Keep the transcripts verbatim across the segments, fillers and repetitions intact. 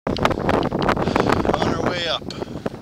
On our way up.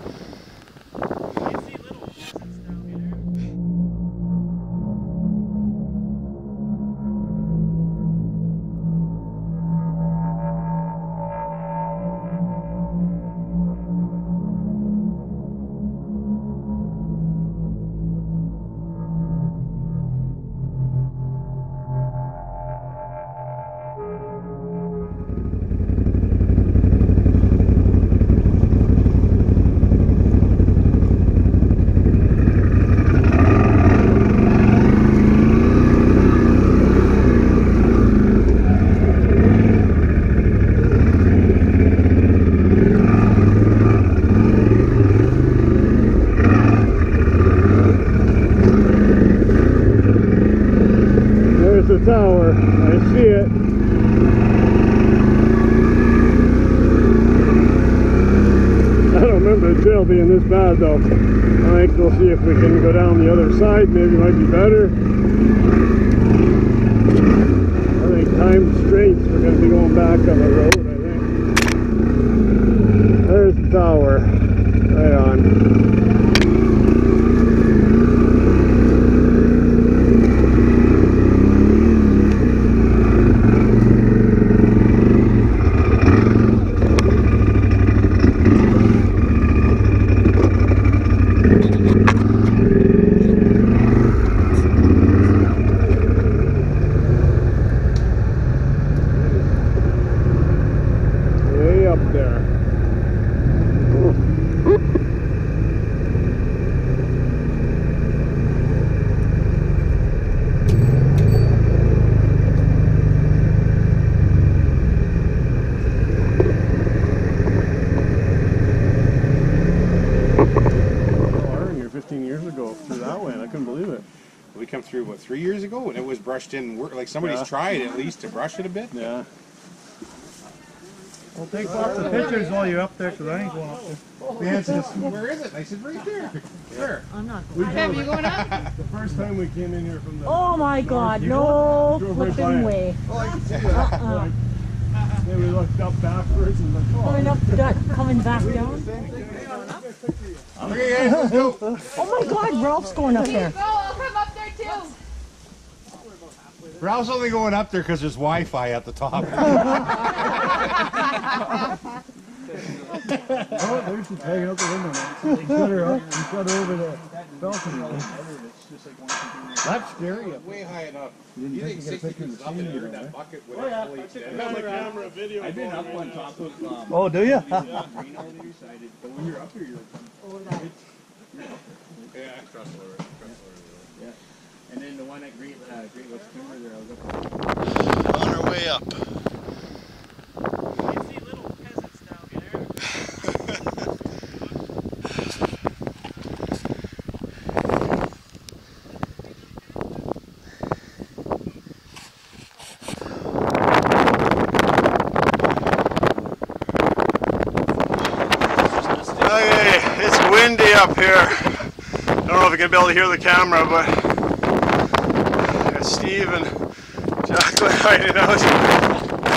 The tower, I see it. I don't remember the trail being this bad though. I think we'll see if we can go down the other side, maybe it might be better. I think time straights we're going to be going back on the road, I think. There's the tower, right on. Up there. Here fifteen years ago through that way, and I couldn't believe it. We come through what three years ago, and it was brushed in. Like somebody's Yeah. tried at least to brush it a bit. Yeah. Well, take lots of pictures while you're up there, because I ain't going up there. The answer is, where is it? I said, right there. Where? I'm not We going. drove- You going up? The first time we came in here from the... Oh my God, no drove right by flipping it. way. Oh, I can see that. Uh-uh. Then we looked up backwards and like, oh. Coming up, duck, coming back down. Okay, guys, let's go. Oh my God, Ralph's going up there. Go, I'll come up there too. Ralph's only going up there because there's Wi-Fi at the top. Oh, there's she's hanging out the window now. He shut her up, he shut her over the balcony. That's scary. Way high enough. You didn't You think think you sixty got was pictures up of in the here in scene, that bucket with Oh yeah, a fully I took extended? another camera video. I've been up on top of um, Oh, do you? Green all the so I did, but when you're up here, you're Yeah, across the road. yeah. And then the one at Great uh, Great West Timber there, I was up there. On our way up. Okay, it's windy up here. I don't know if you can be able to hear the camera, but there's Steve and Jacqueline hiding out.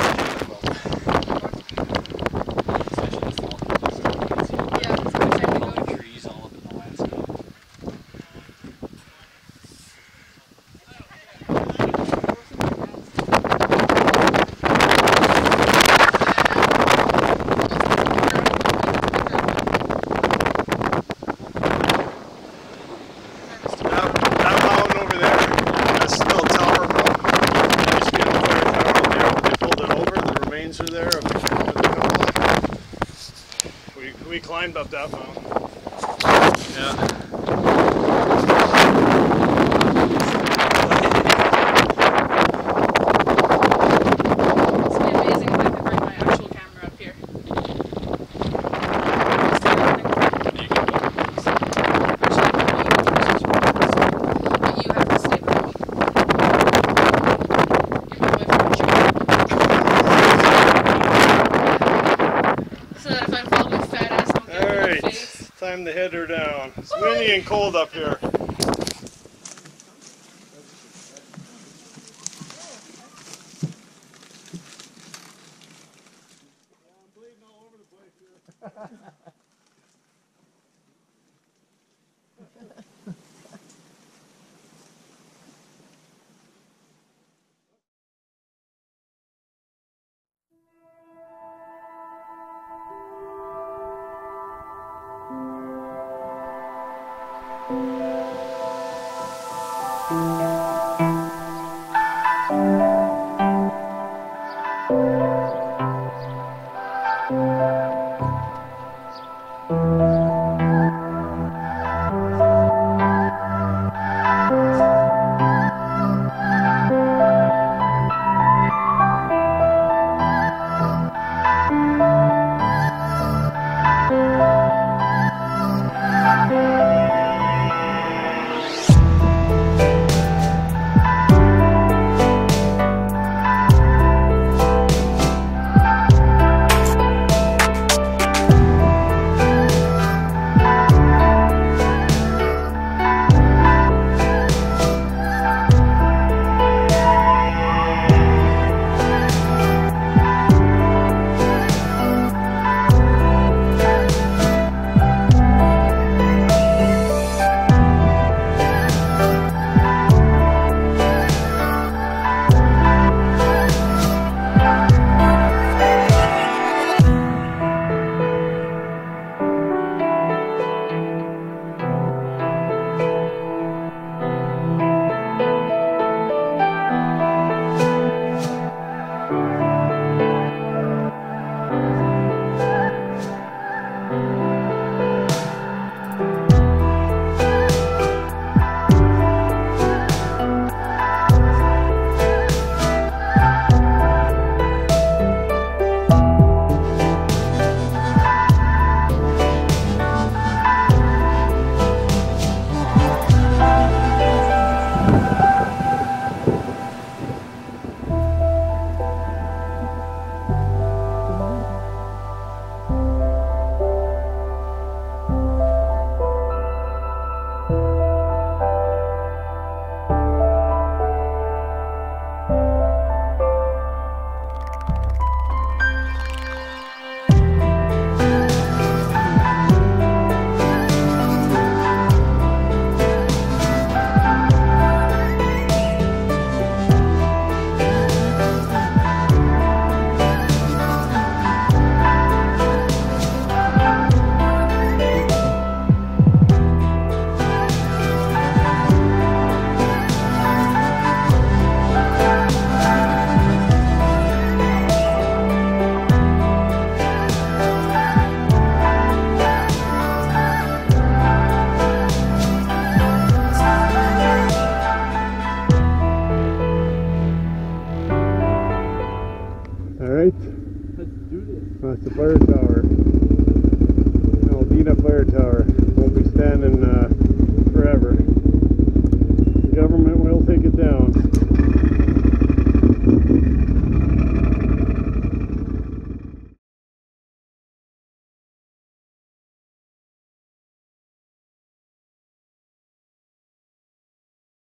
Are there of the, of the we, we climbed up that mountain. Yeah. It's be amazing if I could bring my actual camera up here. But you have to stay with me. You're my boyfriend. So that if I'm following fat ass, I'll get her in the face. Alright, time to head her down. It's windy and cold up here. I'm bleeding all over the Alright, that's the fire tower.